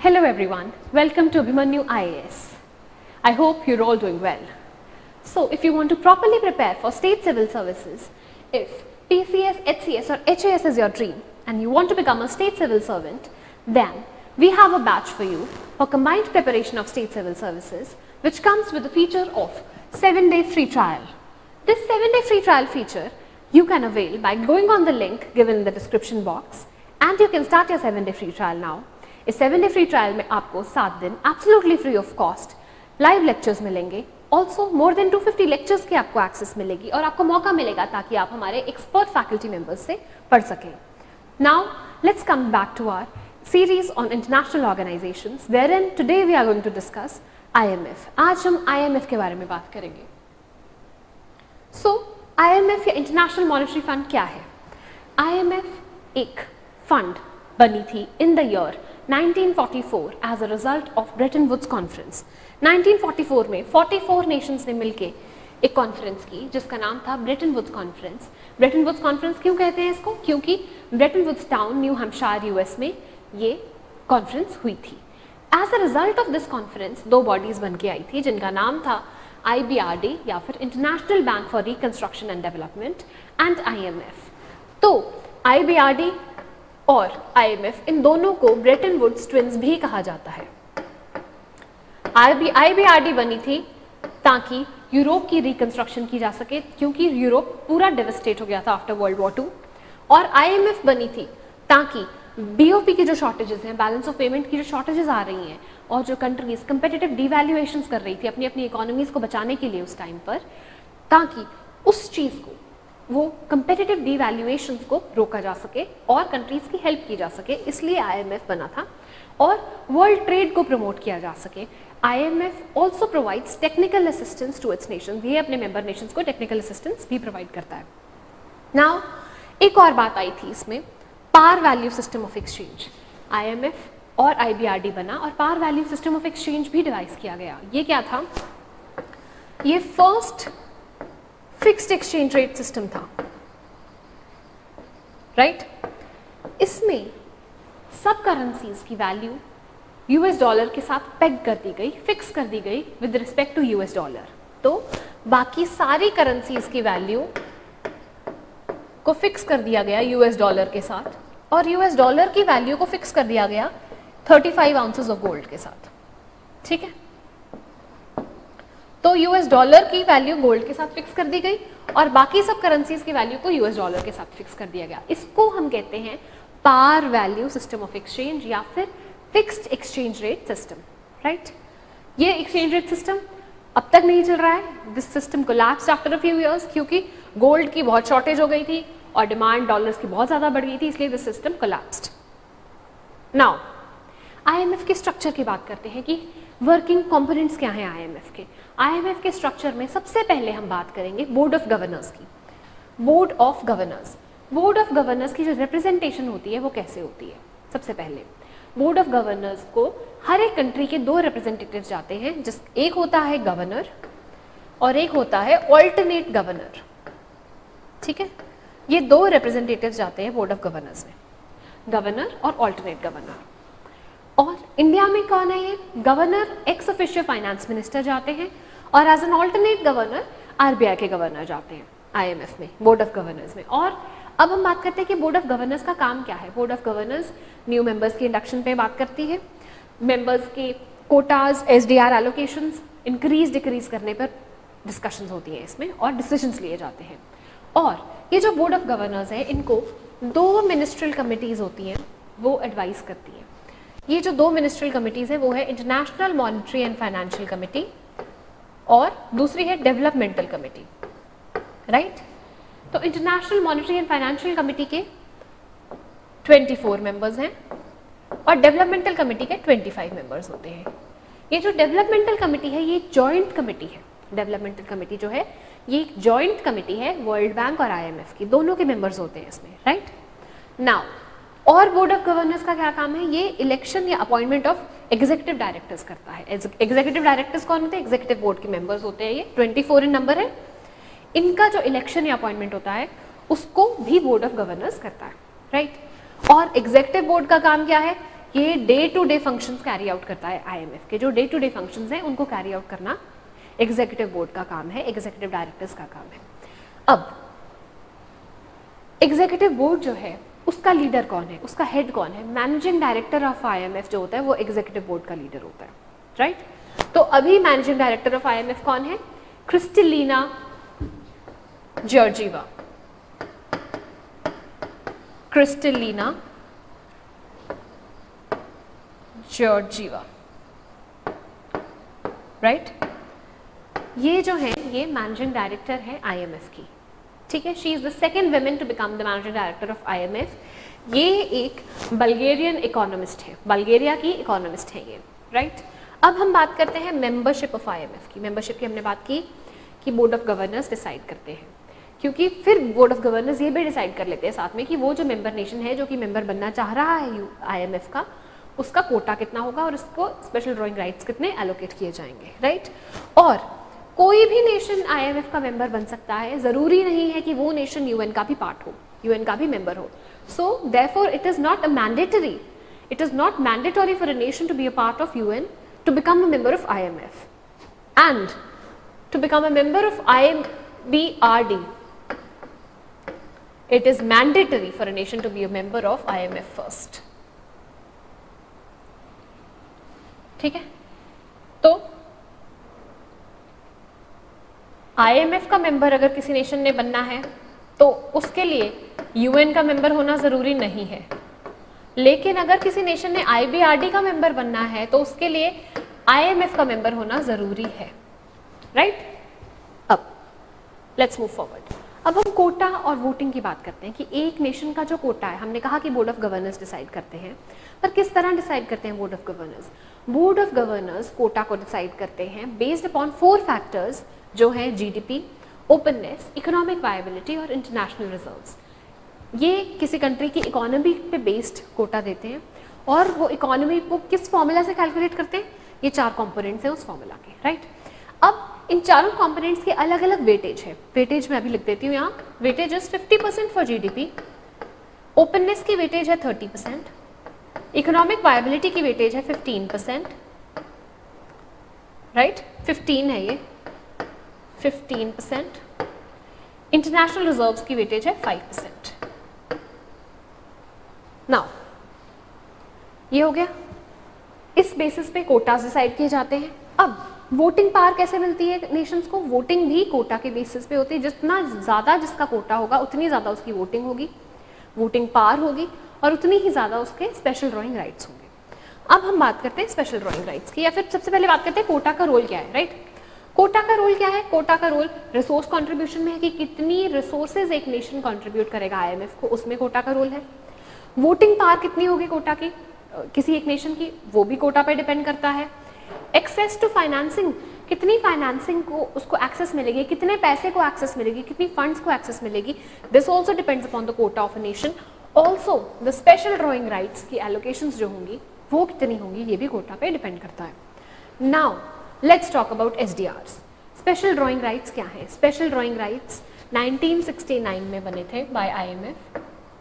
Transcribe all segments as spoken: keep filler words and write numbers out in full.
Hello everyone, welcome to Abhimanyu I A S. I hope you're all doing well. So if you want to properly prepare for state civil services, if P C S, H C S or H A S is your dream and you want to become a state civil servant, then we have a batch for you for combined preparation of state civil services, which comes with the feature of seven day free trial. This seven day free trial feature you can avail by going on the link given in the description box, and you can start your seven day free trial now. इस seven day free trial में आपको सात दिन absolutely free of cost live lectures मिलेंगे, also more than two fifty lectures की आपको access मिलेगी और आपको मौका मिलेगा ताकि आप हमारे एक्सपर्ट फैकल्टी मेंबर्स से पढ़ सकें. Now let's come back to our series on international organisations wherein today we are going to discuss IMF. आज हम आईएमएफ के बारे में बात करेंगे. सो आईएमएफ या इंटरनेशनल मॉनेटरी फंड क्या है? आईएमएफ एक फंड बनी थी in the year nineteen forty four as a result of Bretton Woods conference. Nineteen forty four में चौवालीस नेशंस ने मिलके एक कॉन्फ्रेंस की जिसका नाम था Bretton Woods conference. Bretton Woods conference क्यों कहते हैं इसको? क्योंकि Bretton Woods town New Hampshire US में ये कॉन्फ्रेंस हुई थी. As a result of this conference दो बॉडीज बन के आई थी जिनका नाम था आईबीआरडी या फिर international bank for reconstruction and development and IMF. तो आईबीआरडी और आईएमएफ इन दोनों को ब्रेटन वुड्स ट्विंस भी कहा जाता है. आईबीआरडी बनी थी ताकि यूरोप की रिकंस्ट्रक्शन की जा सके क्योंकि यूरोप पूरा डेवस्टेट हो गया था आफ्टर वर्ल्ड वॉर टू, और आईएमएफ बनी थी ताकि बीओपी की जो शॉर्टेजेस हैं, बैलेंस ऑफ पेमेंट की जो शॉर्टेजेस आ रही हैं और जो कंट्रीज कंपेटिटिव डिवैल्यूएशंस कर रही थी अपनी अपनी इकोनॉमीज को बचाने के लिए उस टाइम पर, ताकि उस चीज को वो कंपेटिटिव डिवैल्यूएशंस को रोका जा सके और कंट्रीज की हेल्प की जा सके, इसलिए आईएमएफ बना था. और वर्ल्ड ट्रेड को प्रमोट किया जा सके. IMF also provides technical assistance to its nations. ये अपने मेंबर नेशंस को टेक्निकल असिस्टेंस भी प्रोवाइड करता है. नाउ एक और बात आई थी इसमें, par value system of exchange. IMF और आईबीआरडी बना और par value system of exchange भी डिवाइस किया गया. ये क्या था? ये first fixed exchange rate system था, राइट right? इसमें सब करेंसीज की वैल्यू यूएस डॉलर के साथ पेग कर दी गई, फिक्स कर दी गई with respect to US dollar. तो बाकी सारी करेंसीज की वैल्यू को फिक्स कर दिया गया यूएस डॉलर के साथ, और यूएस डॉलर की वैल्यू को फिक्स कर दिया गया पैंतीस आउंसेस ऑफ गोल्ड के साथ. ठीक है, तो यूएस डॉलर की वैल्यू गोल्ड के साथ फिक्स कर दी गई और बाकी सब करेंसीज की वैल्यू को यूएस डॉलर के साथ फिक्स कर दिया गया. इसको हम कहते हैं par value system of exchange या फिर fixed exchange rate system, right. ये एक्सचेंज रेट सिस्टम अब तक नहीं चल रहा है. This system collapsed after a few years क्योंकि गोल्ड की बहुत शॉर्टेज हो गई थी और डिमांड डॉलर्स की बहुत ज्यादा बढ़ गई थी, इसलिए this system collapsed. Now IMF के स्ट्रक्चर की बात करते हैं कि वर्किंग कंपोनेंट्स क्या हैं आईएमएफ के. आईएमएफ के स्ट्रक्चर में सबसे पहले हम बात करेंगे बोर्ड ऑफ गवर्नर्स की. Board of governors board of governors की जो रिप्रेजेंटेशन होती है वो कैसे होती है? सबसे पहले बोर्ड ऑफ गवर्नर्स को हर एक कंट्री के दो रिप्रेजेंटेटिव्स जाते हैं, जिस एक होता है गवर्नर और एक होता है ऑल्टरनेट गवर्नर. ठीक है, ये दो रिप्रेजेंटेटिव्स जाते हैं बोर्ड ऑफ गवर्नर्स में, गवर्नर और ऑल्टरनेट गवर्नर. और इंडिया में कौन है ये? Governor ex officio finance minister जाते हैं और as an alternate governor RBI के गवर्नर जाते हैं आईएमएफ में, बोर्ड ऑफ गवर्नर्स में. और अब हम बात करते हैं कि बोर्ड ऑफ गवर्नर्स का काम क्या है. Board of governors new members के इंडक्शन पे बात करती है, मेंबर्स के quotas, SDR allocations increase decrease करने पर डिस्कशंस होती हैं इसमें और डिसीजंस लिए जाते हैं. और ये जो बोर्ड ऑफ गवर्नर्स है इनको दो मिनिस्ट्रियल कमिटीज होती हैं वो एडवाइस करती है. ये जो दो मिनिस्ट्रियल कमिटीज है वो है international monetary and financial committee और दूसरी है डेवलपमेंटल कमिटी, राइट. तो international monetary and financial committee के चौबीस मेंबर्स हैं और डेवलपमेंटल कमिटी के पच्चीस मेंबर्स होते हैं. ये जो डेवलपमेंटल कमिटी है ये जॉइंट कमिटी है. डेवलपमेंटल कमिटी जो है ये एक जॉइंट कमिटी है, वर्ल्ड बैंक और आईएमएफ की, दोनों के मेंबर्स होते हैं इसमें, राइट. नाउ और बोर्ड ऑफ गवर्नर्स का क्या काम है? ये इलेक्शन या अपॉइंटमेंट ऑफ एग्जीक्यूटिव डायरेक्टर्स करता है. एग्जीक्यूटिव डायरेक्टर्स कौन होते हैं? एग्जीक्यूटिव बोर्ड के मेंबर्स होते हैं. ये चौबीस इन नंबर है. इनका जो इलेक्शन या अपॉइंटमेंट होता है उसको भी बोर्ड ऑफ गवर्नर्स करता है, राइट. और एग्जीक्यूटिव बोर्ड का काम क्या है? ये day to day functions carry out करता है आईएमएफ के। जो डे टू डे फंक्शंस हैं उनको कैरी आउट करना एग्जीक्यूटिव बोर्ड का काम है, एग्जीक्यूटिव डायरेक्टर्स का काम है। अब एग्जीक्यूटिव बोर्ड जो है उसका लीडर कौन है, उसका हेड कौन है? मैनेजिंग डायरेक्टर ऑफ आईएमएफ जो होता है वो एग्जीक्यूटिव बोर्ड का लीडर होता है, राइट right? तो अभी मैनेजिंग डायरेक्टर ऑफ आईएमएफ कौन है? Kristalina Georgieva. Kristalina Georgieva, right. ये जो है ये मैनेजिंग डायरेक्टर है आईएमएफ की, ठीक है। She is the second women to become the managing director of IMF. ये एक बल्गेरियन इकोनॉमिस्ट है, बल्गेरिया की इकोनॉमिस्ट है ये, राइट right? अब हम बात करते हैं मेंबरशिप ऑफ आईएमएफ की। मेंबरशिप की हमने बात की कि बोर्ड ऑफ गवर्नर्स डिसाइड करते हैं, क्योंकि फिर बोर्ड ऑफ गवर्नर्स ये भी डिसाइड कर लेते हैं साथ में कि वो जो मेंबर नेशन है जो कि मेंबर बनना चाह रहा है आईएमएफ का, उसका कोटा कितना होगा और उसको स्पेशल ड्रॉइंग राइट्स कितने एलोकेट किए जाएंगे, राइट right? और कोई भी नेशन आईएमएफ का मेंबर बन सकता है, जरूरी नहीं है कि वो नेशन यूएन का भी पार्ट हो, यूएन का भी मेंबर हो। So therefore it is not a mandatory, it is not mandatory for a nation to be a part of UN to become a member of I M F, and to become a member of I M B R D it is mandatory for a nation to be a member of I M F first, ठीक है। तो I M F का member अगर किसी nation ने बनना है तो उसके लिए यूएन का मेंबर होना जरूरी नहीं है, लेकिन अगर किसी नेशन ने आई बी आर डी का मेंबर बनना है तो उसके लिए आईएमएफ का मेंबर होना जरूरी है, राइट right? अब लेट्स मूव फॉरवर्ड। अब हम कोटा और वोटिंग की बात करते हैं कि एक नेशन का जो कोटा है, हमने कहा कि बोर्ड ऑफ गवर्नर्स डिसाइड करते हैं, पर किस तरह डिसाइड करते हैं board of governors? Board of governors quota को डिसाइड करते हैं बेस्ड अपॉन फोर फैक्टर्स जो हैं जीडीपी, ओपननेस, इकोनॉमिक वायबिलिटी और इंटरनेशनल रिजर्व्स। ये किसी कंट्री की इकोनॉमी पे बेस्ड कोटा देते हैं और वो इकोनॉमी को किस फॉर्मूला से कैलकुलेट करते हैं? ये चार कंपोनेंट्स हैं उस फॉर्मूला के, राइट right? अब इन चारों कंपोनेंट्स के अलग अलग वेटेज है। वेटेज मैं अभी लिख देती हूँ यहाँ। Weightage is fifty percent for GDP, openness की वेटेज है थर्टी परसेंट, इकोनॉमिक वायबिलिटी की वेटेज है फिफ्टीन परसेंट, राइट फिफ्टीन है ये, फिफ्टीन परसेंट, इंटरनेशनल रिजर्व्स की वेटेज है फाइव परसेंट। नाउ ये हो गया, इस बेसिस पे कोटास डिसाइड किए जाते हैं। अब वोटिंग पावर कैसे मिलती है नेशंस को? वोटिंग भी कोटा के बेसिस पे होती है। जितना ज़्यादा जिसका कोटा होगा उतनी ज़्यादा उसकी वोटिंग होगी, वोटिंग पावर होगी और उतनी ही ज़्यादा उसके स्पेशल ड्रॉइंग राइट्स होंगे। अब हम बात करते हैं स्पेशल ड्रॉइंग राइट्स की, या फिर सबसे पहले बात करते हैं कोटा का रोल क्या है, राइट right? कोटा का रोल क्या है? कोटा का रोल रिसोर्स कंट्रीब्यूशन में है कि कितनी रिसोर्सेज एक नेशन कंट्रीब्यूट करेगा आईएमएफ को, उसमें कोटा का रोल है। वोटिंग पावर कितनी होगी कोटा की किसी एक नेशन की, वो भी कोटा पे डिपेंड करता है। एक्सेस टू फाइनेंसिंग, कितनी फाइनेंसिंग को उसको एक्सेस मिलेगी, कितने पैसे को एक्सेस मिलेगी, कितनी फंड्स को एक्सेस मिलेगी, this also depends upon the quota of a nation. Also the special drawing rights की एलोकेशंस जो होंगी वो कितनी होंगी, ये भी कोटा पे डिपेंड करता है। Now let's talk about SDRs. Special drawing rights क्या है? Special drawing rights nineteen sixty nine में बने थे by IMF.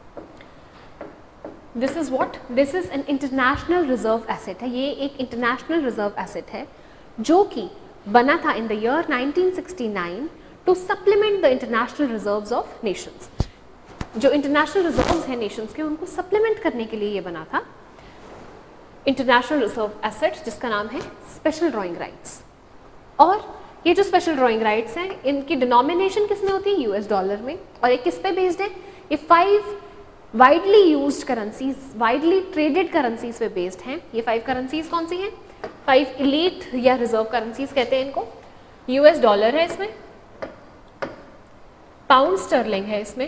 This is what? This is an international reserve asset है। ये एक इंटरनेशनल रिजर्व एसेट है जो कि बना था in the year nineteen sixty nine to supplement the international reserves of nations. जो इंटरनेशनल रिजर्व्स हैं नेशंस के, उनको सप्लीमेंट करने के लिए ये बना था इंटरनेशनल रिजर्व एसेट, जिसका नाम है स्पेशल ड्रॉइंग राइट्स। और ये जो स्पेशल ड्रॉइंग राइट्स हैं, इनकी डिनोमिनेशन किस में होती है? यूएस डॉलर में। और ये किस पे बेस्ड है? ये five widely used currencies, widely traded currencies पे बेस्ड हैं। ये फाइव करेंसीज कौन सी हैं? फाइव इलीट या रिजर्व करेंसीज कहते हैं इनको। यूएस डॉलर है इसमें, पाउंड स्टर्लिंग है इसमें,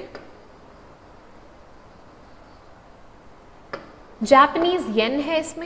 जापानीज येन है इसमें,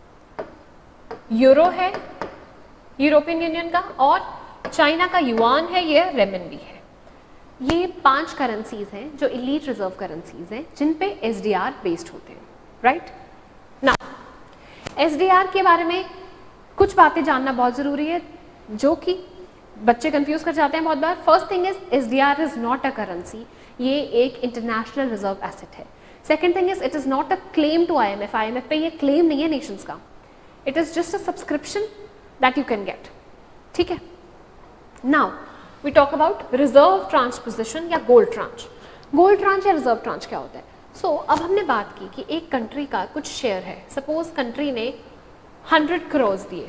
यूरो है यूरोपियन यूनियन का, और चाइना का युआन है, ये रेमनबी है। ये पांच करेंसीज हैं जो इलीट रिजर्व करेंसीज हैं जिन पे एसडीआर बेस्ड होते हैं, राइट ना। एसडीआर के बारे में कुछ बातें जानना बहुत जरूरी है जो कि बच्चे कंफ्यूज कर जाते हैं बहुत बार। First thing is SDR is not a currency, ये एक इंटरनेशनल रिजर्व एसेट है। Second thing is it is not a claim to IMF, IMF पे ये क्लेम नहीं है नेशंस का, it is just a subscription that you can get, ठीक है। Now we talk about reserve tranche position या gold tranche. Gold tranche या reserve tranche क्या होता है? सो so, अब हमने बात की कि एक कंट्री का कुछ शेयर है, सपोज कंट्री ने हंड्रेड करोड़ दिए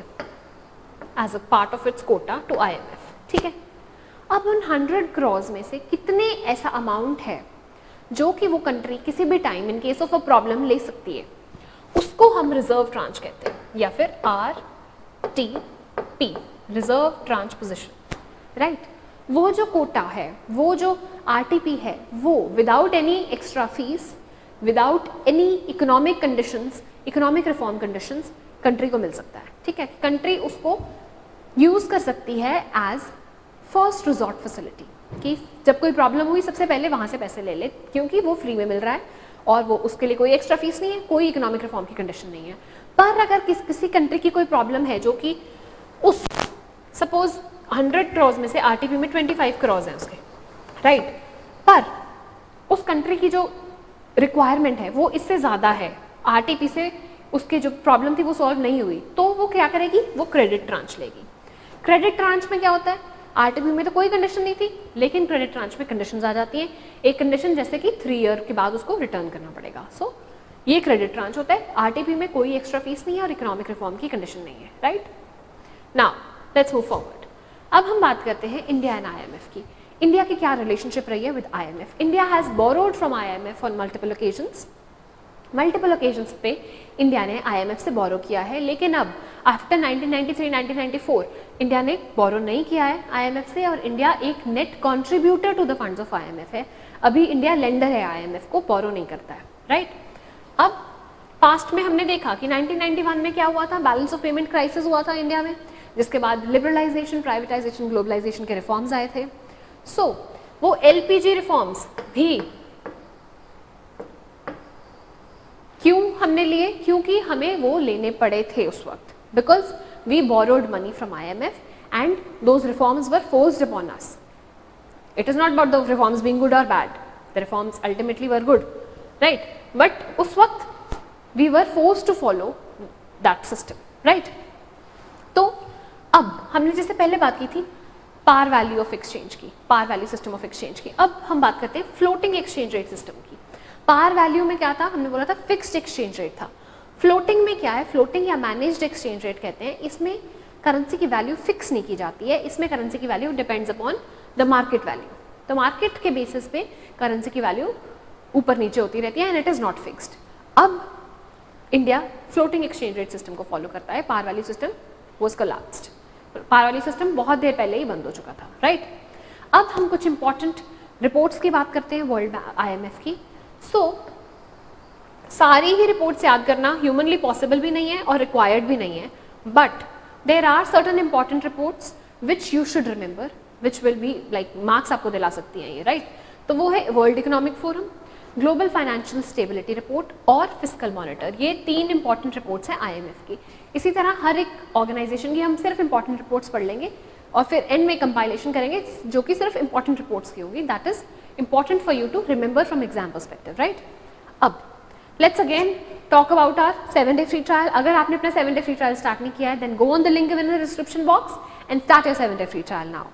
as a part of its quota to IMF, ठीक है। अब उन हंड्रेड करोड़ में से कितने ऐसा अमाउंट है जो कि वो कंट्री किसी भी time in case of a problem ले सकती है, उसको हम रिजर्व ट्रांच कहते हैं, या फिर R T P, reserve tranche position, right. वो जो कोटा है, वो जो आर टी पी है, वो without any extra fees, without any economic conditions, economic reform conditions country को मिल सकता है, ठीक है। कंट्री उसको यूज कर सकती है एज फर्स्ट रिजॉर्ट फैसिलिटी, कि जब कोई प्रॉब्लम हुई सबसे पहले वहां से पैसे ले ले, क्योंकि वो फ्री में मिल रहा है और वो उसके लिए कोई एक्स्ट्रा फीस नहीं है, कोई इकोनॉमिक रिफॉर्म की कंडीशन नहीं है। पर अगर किस किसी कंट्री की कोई प्रॉब्लम है जो कि उस सपोज हंड्रेड करोड़ में से आरटीपी में ट्वेंटी फाइव करोड़ हैं उसके, राइट right? पर उस कंट्री की जो रिक्वायरमेंट है वो इससे ज़्यादा है, आरटीपी से उसकी जो प्रॉब्लम थी वो सॉल्व नहीं हुई, तो वो क्या करेगी, वो क्रेडिट ट्रांच लेगी। क्रेडिट ट्रांच में क्या होता है, आरटीपी में तो कोई कंडीशन नहीं थी, लेकिन क्रेडिट ट्रांच में कंडीशंस आ जाती हैं। एक कंडीशन जैसे कि थ्री ईयर के बाद उसको रिटर्न करना पड़ेगा, सो so, ये क्रेडिट ट्रांच होता है। आरटीपी में कोई एक्स्ट्रा फीस नहीं है और इकोनॉमिक रिफॉर्म की कंडीशन नहीं है, right. Now let's move forward. अब हम बात करते हैं इंडिया एंड आईएमएफ की। इंडिया की क्या रिलेशनशिप रही है with IMF? India has borrowed from IMF on multiple occasions, multiple occasions पे इंडिया ने आईएमएफ से बोरो किया है, लेकिन अब after nineteen ninety three nineteen ninety four India ने बोरो नहीं किया है आईएमएफ से, और इंडिया एक net contributor to the funds of IMF है। अभी इंडिया लेंडर है आईएमएफ को, बोरो नहीं करता है, राइट। अब पास्ट में हमने देखा कि नाइनटीन नाइंटी वन में क्या हुआ था, बैलेंस ऑफ पेमेंट क्राइसिस हुआ था इंडिया में, जिसके बाद लिबरलाइजेशन, प्राइवेटाइजेशन, ग्लोबलाइजेशन के रिफॉर्म्स आए थे। सो so, वो एलपीजी रिफॉर्म्स भी क्यों हमने लिए, क्योंकि हमें वो लेने पड़े थे उस वक्त, because we borrowed money from IMF and those reforms were forced upon us. It is not about the reforms being good और bad, the reforms ultimately were good, right, but उस वक्त we were forced to follow that system, right. तो अब हमने जैसे पहले बात की थी पार वैल्यू ऑफ एक्सचेंज की, par value system of exchange की, अब हम बात करते हैं फ्लोटिंग एक्सचेंज रेट सिस्टम की। पार वैल्यू में क्या था, हमने बोला था फिक्स्ड एक्सचेंज रेट था। फ्लोटिंग में क्या है, फ्लोटिंग या मैनेज्ड एक्सचेंज रेट कहते हैं, इसमें करेंसी की वैल्यू फिक्स नहीं की जाती है, इसमें करेंसी की value depends upon the market value. तो मार्केट के बेसिस पे करेंसी की वैल्यू ऊपर नीचे होती रहती है and it is not fixed. अब India floating exchange rate system को फॉलो करता है, par value system was collapsed, par value system बहुत देर पहले ही बंद हो चुका था, राइट। अब हम कुछ इंपॉर्टेंट रिपोर्ट्स की बात करते हैं वर्ल्ड आईएमएफ की। सो so, सारी ही रिपोर्ट्स याद करना ह्यूमनली पॉसिबल भी नहीं है और रिक्वायर्ड भी नहीं है, but there are certain important reports which you should remember, which will be like marks आपको दिला सकती हैं ये, राइट right? तो वो है World Economic Forum, Global Financial Stability Report और फिस्कल मॉनिटर। ये तीन इंपॉर्टेंट रिपोर्ट्स हैं आईएमएफ की। इसी तरह हर एक ऑर्गेनाइजेशन की हम सिर्फ इंपॉर्टेंट रिपोर्ट्स पढ़ लेंगे और फिर एंड में कंपाइलेशन करेंगे जो कि सिर्फ इंपॉर्टेंट रिपोर्ट्स की होगी, that is important for you to remember from exam perspective, right. अब let's again talk about our seven day free trial. अगर आपने अपना seven day free trial start नहीं किया है, then go on the link in the description box and start your seven day free trial now.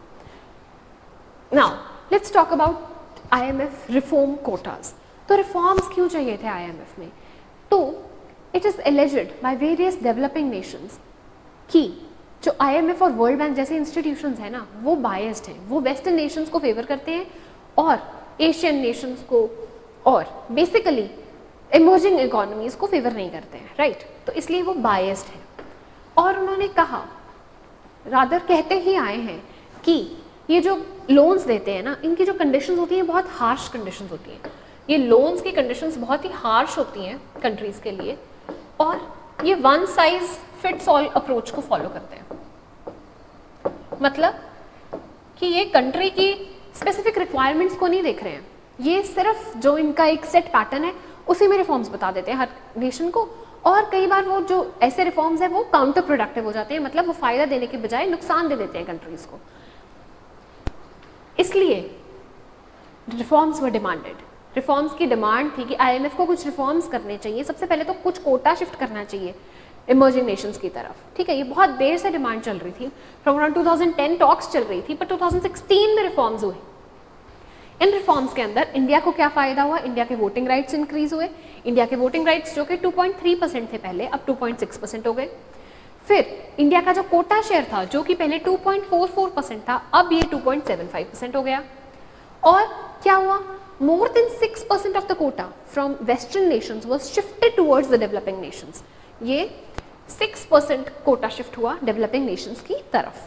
Now let's talk about IMF reform quotas. तो reforms क्यों चाहिए थे आईएमएफ में? तो it is alleged by various developing nations कि जो IMF और world bank जैसे इंस्टीट्यूशंस हैं ना, वो बायस्ड हैं, वो वेस्टर्न नेशंस को फेवर करते हैं और एशियन नेशंस को और बेसिकली इमर्जिंग इकोनॉमीज को फेवर नहीं करते हैं, राइट right? तो इसलिए वो बायस्ड है। और उन्होंने कहा, रादर कहते ही आए हैं कि ये जो लोन्स देते हैं ना, इनकी जो कंडीशंस होती हैं बहुत हार्श कंडीशंस होती हैं। ये लोन्स की कंडीशंस बहुत ही हार्श होती हैं कंट्रीज के लिए, और ये one size fits all approach को फॉलो करते हैं। मतलब कि ये कंट्री की स्पेसिफिक रिक्वायरमेंट्स को नहीं देख रहे हैं, ये सिर्फ जो इनका एक सेट पैटर्न है उसी में रिफॉर्म्स बता देते हैं हर नेशन को। और कई बार वो जो ऐसे रिफॉर्म्स हैं वो काउंटर प्रोडक्टिव हो जाते हैं, मतलब वो फायदा देने के बजाय नुकसान दे देते हैं कंट्रीज को। इसलिए रिफॉर्म्स वर डिमांडेड। रिफॉर्म्स की डिमांड थी कि आईएमएफ को कुछ रिफॉर्म्स करने चाहिए, सबसे पहले तो कुछ कोटा शिफ्ट करना चाहिए इमर्जिंग नेशंस की तरफ, ठीक है। ये बहुत देर से डिमांड चल रही थी, from around two thousand ten talks चल रही थी, पर टू थाउजेंड सिक्सटीन में रिफॉर्म्स हुए। इन रिफॉर्म्स के अंदर इंडिया को क्या फायदा हुआ, इंडिया के वोटिंग राइट्स इंक्रीज हुए। इंडिया के वोटिंग राइट्स जो कि टू पॉइंट थ्री परसेंट थे पहले, अब टू पॉइंट सिक्स परसेंट हो गए। फिर इंडिया का जो कोटा शेयर था जो कि पहले two point four four percent था, अब ये two point seven five percent हो गया। और क्या हुआ, more than six percent of the quota from western nations was shifted towards the developing nations। ये सिक्स परसेंट कोटा शिफ्ट हुआ डेवलपिंग नेशंस की तरफ।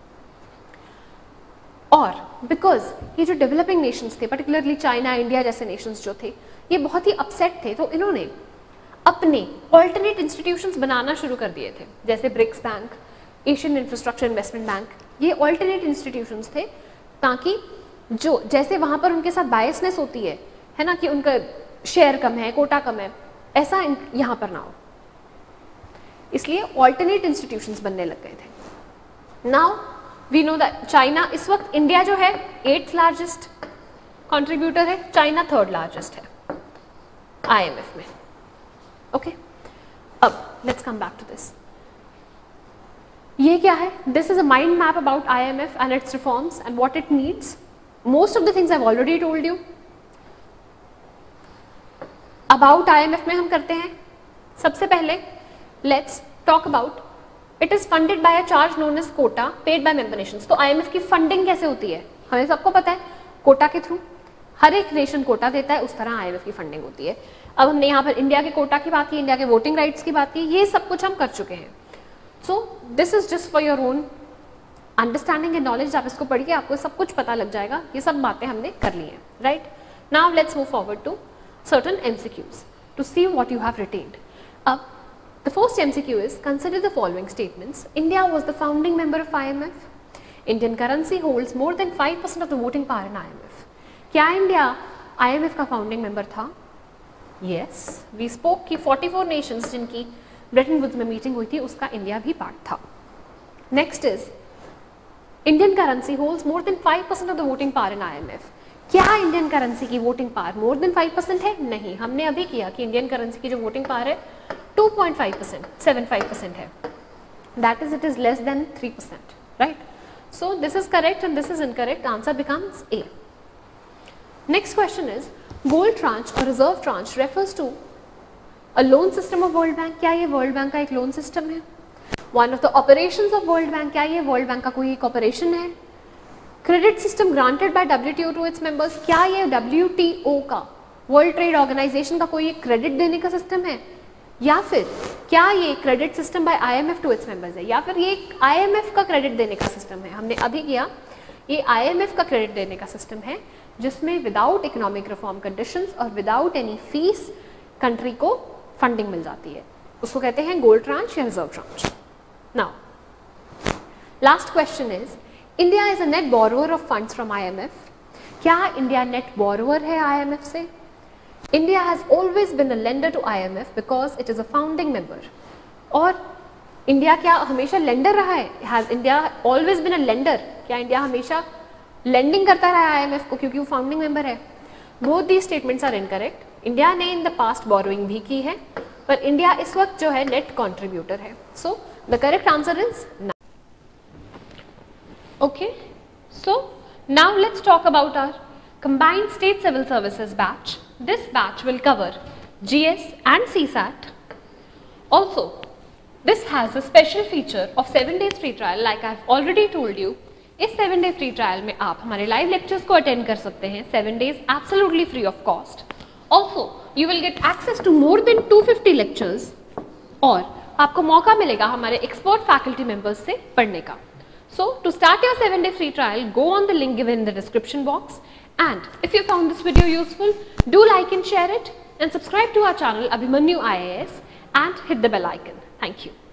और बिकॉज ये जो डेवलपिंग नेशंस थे, पर्टिकुलरली चाइना, इंडिया जैसे नेशंस जो थे, ये बहुत ही अपसेट थे, तो इन्होंने अपने ऑल्टरनेट इंस्टीट्यूशंस बनाना शुरू कर दिए थे, जैसे BRICS bank, Asian Infrastructure Investment Bank. ये ऑल्टरनेट इंस्टीट्यूशंस थे ताकि जो जैसे वहाँ पर उनके साथ बायसनेस होती है है ना, कि उनका शेयर कम है, कोटा कम है, ऐसा यहाँ पर ना हो, इसलिए ऑल्टरनेट इंस्टीट्यूशंस बनने लग गए थे। Now we know that China इस वक्त, इंडिया जो है एट्थ लार्जेस्ट कंट्रीब्यूटर है, चाइना थर्ड लार्जेस्ट है आईएमएफ में। ओके, अब let's come back to this. ये क्या है, this is a mind map about IMF and its reforms and what it needs. Most of the things I've already told you about I M F में हम करते हैं। सबसे पहले let's talk about it is funded by a charge known as quota paid by member nations। तो I M F की funding कैसे होती है, हमें सबको पता है, कोटा के थ्रू। हर एक नेशन कोटा देता है, उस तरह I M F की फंडिंग होती है। अब हमने यहाँ पर इंडिया के कोटा की बात की, इंडिया के वोटिंग राइट्स की बात की, ये सब कुछ हम कर चुके हैं। So this is just for your own understanding and knowledge. आप इसको पढ़िए, आपको सब कुछ पता लग जाएगा, ये सब बातें हमने कर ली हैं, right. Now let's move forward to certain MCQs to see what you have retained. अब the first MCQ is consider the following statements. India was the founding member of IMF. Indian currency holds more than five percent of the voting power in IMF. क्या India IMF का founding member था? Yes, we spoke कि forty four nations जिनकी Bretton Woods में meeting हुई थी, उसका India भी पार्ट था। Next is Indian currency holds more than five percent of the voting power in IMF. क्या इंडियन करेंसी की voting power more than five percent है? नहीं, हमने अभी किया कि इंडियन करेंसी की जो वोटिंग पावर है two point five percent, seven five percent है, that is it is less than three percent, right. So this is correct and this is incorrect, answer becomes A. Next question is gold tranche और reserve tranche refers to a loan system of World Bank. क्या ये World Bank का एक loan system है? One of the operations of World Bank, क्या ये World Bank का कोई एक ऑपरेशन है? Credit system granted by WTO to its members, क्या ये डब्ल्यूटीओ का, वर्ल्ड ट्रेड ऑर्गेनाइजेशन का कोई एक क्रेडिट देने का सिस्टम है? या फिर क्या ये credit system by IMF to its members है? या फिर ये आईएमएफ का क्रेडिट देने का सिस्टम है? हमने अभी किया, ये आईएमएफ का क्रेडिट देने का सिस्टम है, जिसमें विदाउट इकोनॉमिक रिफॉर्म कंडीशंस और विदाउट एनी फीस कंट्री को फंडिंग मिल जाती है, उसको कहते हैं गोल्ड ट्रांच या reserve tranche. Now, last question is, India is a net borrower of funds from I M F. क्या इंडिया net borrower है I M F से? India has always been a lender to I M F because it is a founding member. और India क्या हमेशा lender रहा है? Has India always been a lender? क्या India हमेशा lending करता रहा है I M F को क्योंकि वो founding member है? Both these statements are incorrect. India ने in the past borrowing भी की है, पर इंडिया इस वक्त जो है net contributor है। So the correct answer is no. Okay, so now let's talk about our combined state civil services batch. This batch will cover G S and C SAT. Also, this has a special feature of seven days free trial. Like I've already told you, इस seven day free trial में आप हमारे live lectures को attend कर सकते हैं, seven days absolutely free of cost. Also, you will get access to more than two hundred fifty lectures और आपको मौका मिलेगा हमारे एक्सपर्ट फैकल्टी मेंबर्स से पढ़ने का। So to start your seven day free trial, go on the link given in the description box, and if you found this video useful, do like and share it and subscribe to our channel Abhimanyu I A S and hit the bell icon. Thank you.